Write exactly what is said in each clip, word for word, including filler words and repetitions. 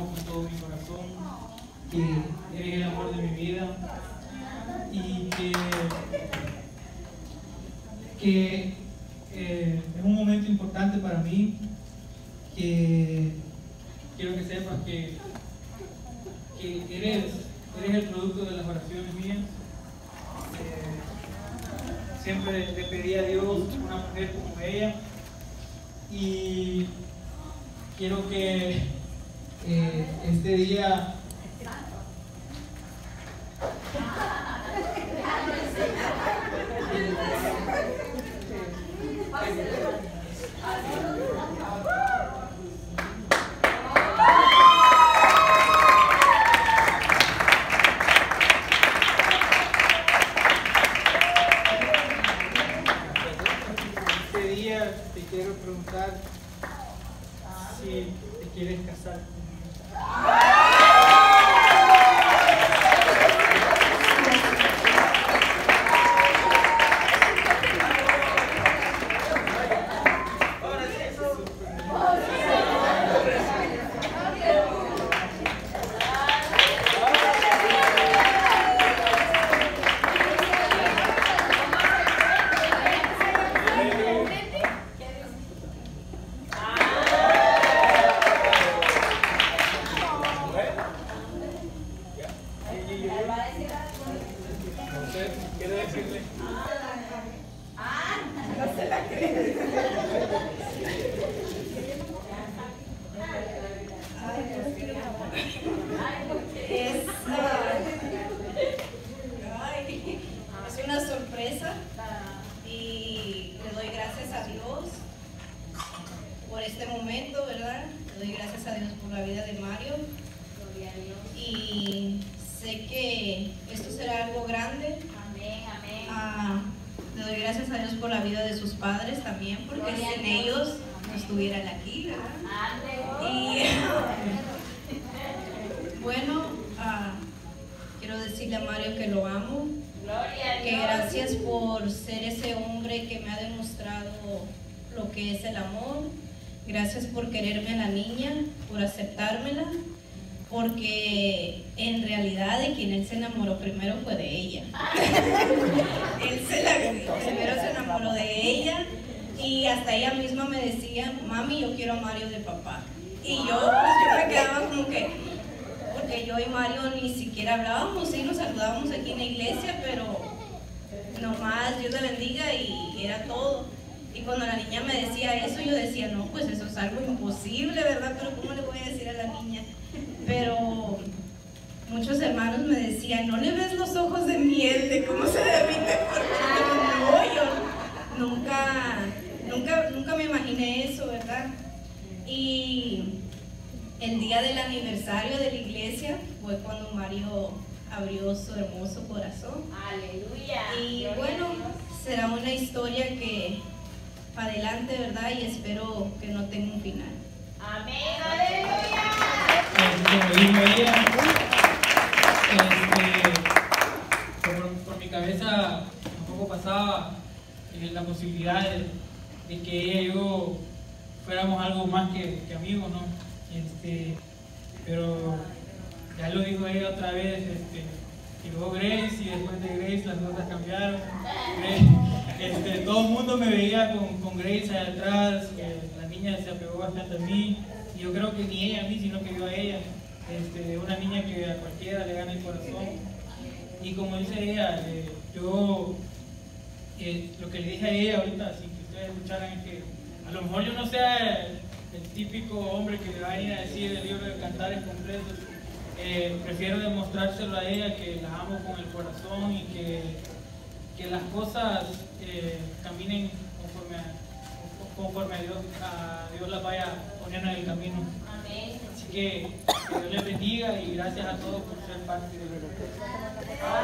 amo con todo mi corazón, que eres el amor de mi vida y que, que eh, es un momento importante para mí, que quiero que sepas que, que eres, eres el producto de las oraciones mías. Eh, siempre le pedí a Dios una mujer como ella y quiero que eh, este día este día te quiero preguntar si te quieres casar conmigo. Quiero decirle. Ah, no se la cree. Es, ay, es una sorpresa y le doy gracias a Dios por este momento, ¿verdad? Le doy gracias a Dios por la vida de Mario y sé que esto será algo grande. Amén, amén. Ah, le doy gracias a Dios por la vida de sus padres también, porque sin ellos no estuvieran aquí, ¿verdad? Y bueno, ah, quiero decirle a Mario que lo amo, que gracias por ser ese hombre que me ha demostrado lo que es el amor, gracias por quererme a la niña, por aceptármela, porque en realidad de quien él se enamoró primero fue de ella. Él se la, primero se enamoró de ella y hasta ella misma me decía, mami, yo quiero a Mario de papá. Y yo, pues, yo me quedaba como que, porque yo y Mario ni siquiera hablábamos, sí nos saludábamos aquí en la iglesia, pero nomás Dios le bendiga y era todo. Y cuando la niña me decía eso, yo decía, no, pues eso es algo imposible, ¿verdad? Pero ¿cómo le voy a decir a la niña? Pero muchos hermanos me decían, ¿no le ves los ojos de miel de cómo se derrite por dentro? Yo nunca, nunca, nunca me imaginé eso, ¿verdad? Y el día del aniversario de la iglesia fue cuando Mario abrió su hermoso corazón. Aleluya. Y bueno, será una historia que para adelante, ¿verdad? Y espero que no tenga un final. Amén, aleluya. Como dijo ella, este, por, por mi cabeza tampoco pasaba eh, la posibilidad de, de que ella y yo fuéramos algo más que, que amigos, ¿no? Este, pero ya lo dijo ella otra vez, este, llegó Grace y después de Grace las cosas cambiaron. Este, todo el mundo me veía con, con Grace allá atrás, eh, la niña se apegó bastante a mí. Yo creo que ni ella a mí, sino que yo a ella. Este, una niña que a cualquiera le gana el corazón. Y como dice ella, eh, yo eh, lo que le dije a ella ahorita, sin que ustedes escucharan, es que a lo mejor yo no sea el, el típico hombre que le va a venir a decir el libro de Cantares completos. Eh, prefiero demostrárselo a ella que la amo con el corazón y que, que las cosas eh, caminen conforme a conforme a Dios, a Dios las vaya poniendo en el camino. Amén. Así que que Dios les bendiga y gracias a todos por ser parte de la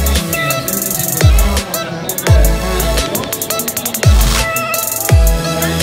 Thank you.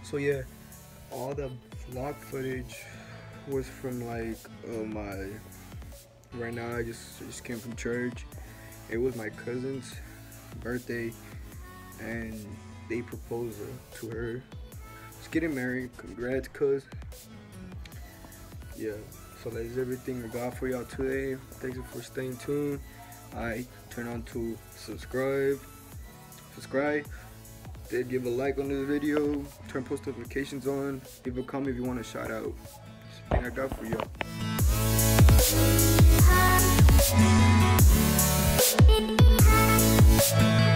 So yeah, all the vlog footage was from like uh, my. Right now, I just just came from church. It was my cousin's birthday, and they proposed to her. She's getting married. Congrats, cuz. Yeah. So that is everything I got for y'all today. Thank you for staying tuned. I turn on to subscribe. Subscribe. Then give a like on this video. Turn post notifications on. Leave a comment if you want a shout out. That's everything I got for y'all.